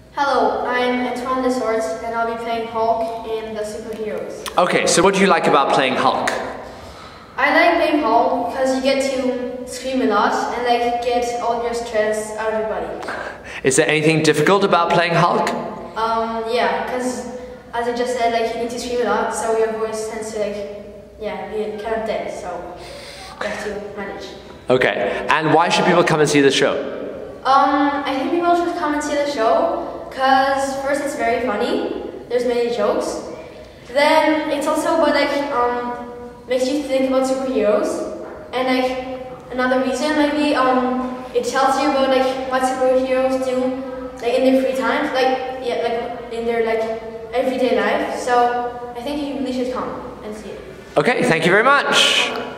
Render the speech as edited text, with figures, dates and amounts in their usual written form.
Hello, I'm Antoine and I'll be playing Hulk in the Superheroes. Okay, so what do you like about playing Hulk? I like playing Hulk because you get to scream a lot and get all your stress out of your body. Is there anything difficult about playing Hulk? Yeah, because as I just said, you need to scream a lot, so your voice tends to be kind of dead, so you have to manage. Okay, and why should people come and see the show? I think people should come and see the show because first it's very funny, there's many jokes. Then it's also about makes you think about superheroes, and another reason maybe it tells you about what superheroes do in their free time, in their everyday life. So I think you really should come and see it. Okay, thank you very much.